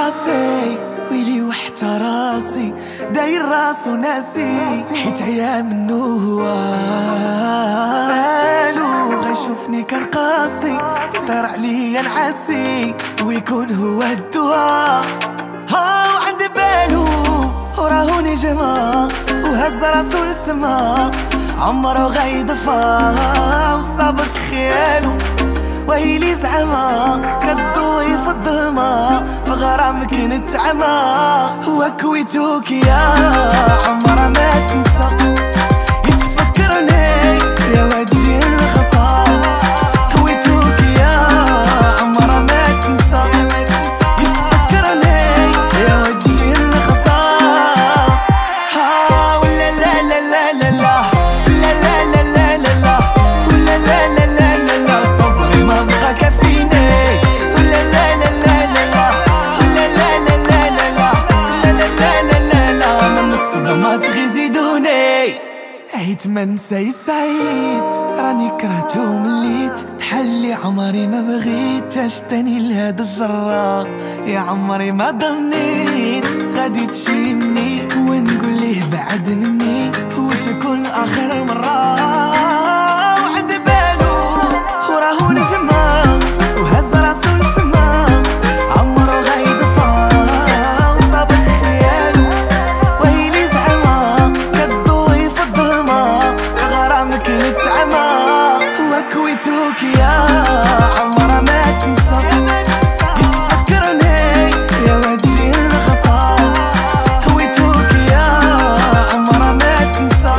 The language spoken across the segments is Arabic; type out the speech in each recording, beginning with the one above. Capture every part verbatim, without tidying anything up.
راسي ويلي وحتى راسي داير راسو ناسي حيت عيا منو هو مالو غيشوفني كنقاسي اختار عليا نعاسي ويكون هو الدواء ها وعند بالو وراه نجمة وهز راسو للسما عمرو غيضفا وصابك خيالو ويلي زعما كضوي في الظلمة فغرامك نتعمى وكويتوك يا عمرها ما تنسى يتفكرني يا وجهي الخصام كويتوك يا عمرها ما تنسى يتفكرني يا وجهي الخصام ها ولا لا لا لا لا لا لا لا لا لا لا لا ولا لا لا لا لا لا صبري ما بقى كفيني ولا لا لا لا لا لا ولا لا لا لا لا لا لا لا لا لا لا من الصدمات غي زيدوني عيت ما نساي سعيد راني كرهتو ومليت بحال اللي عمري ما بغيت تاني لهاد الجرة يا عمري ما ظنيت غادي تشيني ونقول ليه بعد مني وتكون اخر مرة وعند بالو وراه نجمة وهز راسو للسما عمرو غيضفا وصابك خيالو ويلي زعما كضوي في الظلمة غرامك نتعمى وكويتوك يا عمرها ما تنسى يتفكرني يا وجهي الخصام كويتوك يا عمرها ما تنسى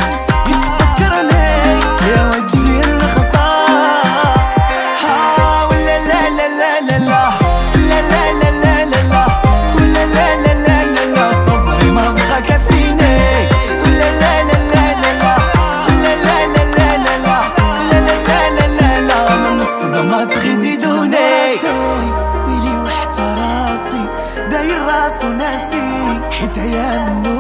يتفكرني يا وجهي الخصام ها ولا لا لا لا لا لا لا لا لا لا لا لا ولا لا لا لا لا لا صبري ما بقى كفيني ولا لا لا لا لا لا ولا لا لا لا لا لا لا لا لا لا لا من الصدمات غي زيدوني ويلي وحتى راسي داير راسو ناسي حيت عيا منو